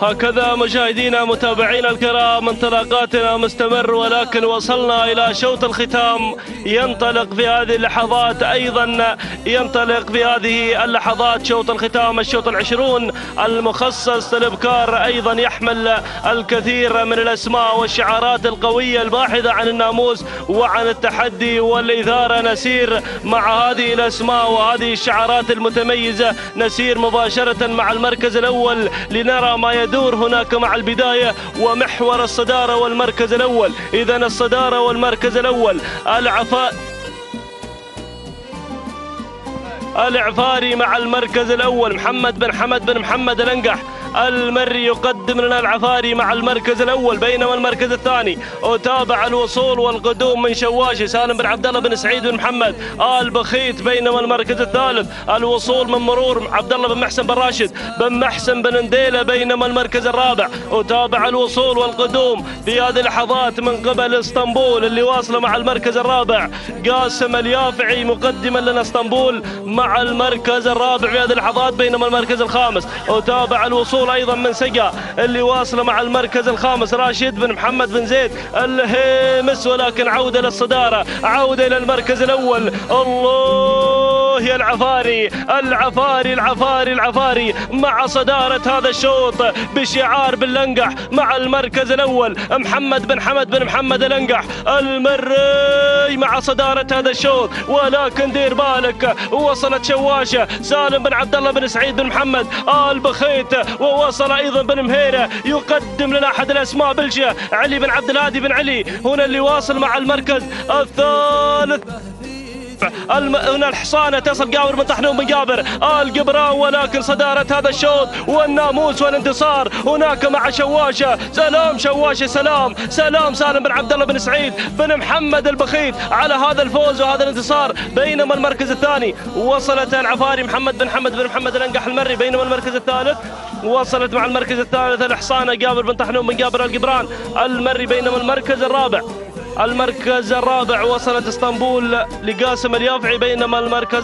هكذا مشاهدينا متابعينا الكرام انطلاقاتنا مستمر، ولكن وصلنا إلى شوط الختام. ينطلق في هذه اللحظات أيضا شوط الختام، الشوط العشرون المخصص للإبكار، أيضا يحمل الكثير من الأسماء والشعارات القوية الباحثة عن الناموس وعن التحدي والإثارة. نسير مع هذه الأسماء وهذه الشعارات المتميزة، نسير مباشرة مع المركز الأول لنرى ما يدور هناك مع البداية ومحور الصدارة والمركز الأول. إذن الصدارة والمركز الأول العفاري مع المركز الأول، محمد بن حمد بن محمد الأنقح المري يقدم لنا العفاري مع المركز الأول، بينما المركز الثاني وتابع الوصول والقدوم من شواشي سالم بن عبد الله بن سعيد بن محمد آل بخيت، بينما المركز الثالث الوصول من مرور عبد الله بن محسن بن راشد بن محسن بن نديلة، بينما المركز الرابع وتابع الوصول والقدوم في هذه اللحظات من قبل اسطنبول اللي واصله مع المركز الرابع قاسم اليافعي مقدما لنا اسطنبول مع المركز الرابع في هذه اللحظات، بينما المركز الخامس وتابع الوصول ايضا من سقا اللي واصله مع المركز الخامس راشد بن محمد بن زيد الهيمس، ولكن عوده للصداره، عوده الى المركز الاول. الله يا العفاري العفاري العفاري العفاري مع صداره هذا الشوط بشعار باللنقح مع المركز الاول محمد بن حمد بن محمد الانقح المري مع صداره هذا الشوط، ولكن دير بالك وصلت شواشه سالم بن عبد الله بن سعيد بن محمد آل بخيت، ووصل ايضا بن مهيره يقدم لنا احد الاسماء بلجه علي بن عبد الهادي بن علي هنا اللي واصل مع المركز الثالث. هنا الحصانه تصل جابر بن طحنون بن جابر آل قبراء، ولكن صداره هذا الشوط والناموس والانتصار هناك مع شواشه. سلام شواشه، سلام سالم بن عبد الله بن سعيد بن محمد البخيت على هذا الفوز وهذا الانتصار، بينما المركز الثاني وصلت العفاري محمد بن حمد بن محمد الانقح المري، بينما المركز الثالث وصلت مع المركز الثالث الحصانه جابر بن طحنون بن جابر القبران المري، بينما المركز الرابع وصلت اسطنبول لقاسم اليافعي، بينما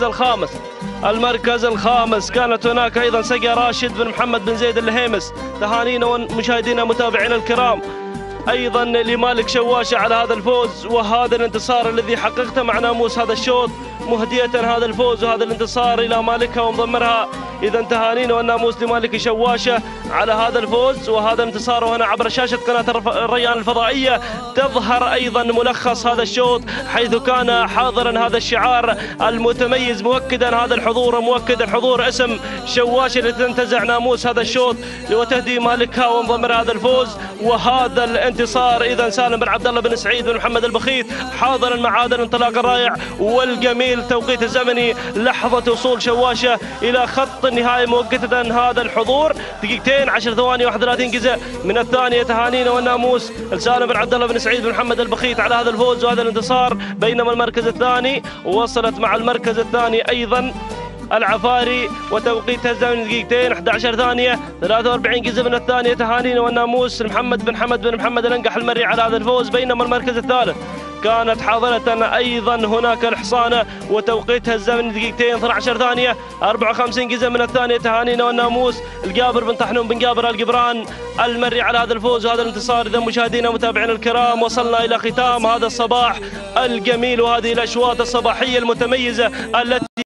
المركز الخامس كانت هناك ايضا سقا راشد بن محمد بن زيد الهيمس. تهانينا ومشاهدينا متابعينا الكرام ايضا لمالك شواشه على هذا الفوز وهذا الانتصار الذي حققته مع ناموس هذا الشوط، مهدية هذا الفوز وهذا الانتصار الى مالكها ومضمرها. اذا تهانينا والناموس لمالك شواشه على هذا الفوز وهذا الانتصار. وهنا عبر شاشه قناه الريان الفضائيه تظهر ايضا ملخص هذا الشوط، حيث كان حاضرا هذا الشعار المتميز مؤكدا هذا الحضور، مؤكد الحضور اسم شواشه التي تنتزع ناموس هذا الشوط وتهدي مالكها ومضمر هذا الفوز وهذا الانتصار. اذا سالم بن عبد الله بن سعيد بن محمد البخيت حاضرا مع هذا الانطلاق الرائع والجميل. التوقيت الزمني لحظه وصول شواشه الى خط النهايه مؤكده هذا الحضور 2 10 ثواني 31 جزء من الثانيه. تهانينا والناموس لسالم بن عبد الله بن سعيد بن محمد البخيت على هذا الفوز وهذا الانتصار، بينما المركز الثاني وصلت مع المركز الثاني ايضا العفاري وتوقيتها الزمني 2 11 ثانيه 43 جزء من الثانيه. تهانينا والناموس لمحمد بن حمد بن محمد الانقح المري على هذا الفوز، بينما المركز الثالث كانت حاضرة ايضا هناك الحصانه وتوقيتها الزمني 2 12 ثانيه 54 جزء من الثانيه. تهانينا والناموس الجابر بن طحنون بن جابر القبران المري على هذا الفوز وهذا الانتصار. اذا مشاهدينا ومتابعينا الكرام وصلنا الى ختام هذا الصباح الجميل وهذه الاشواط الصباحيه المتميزه التي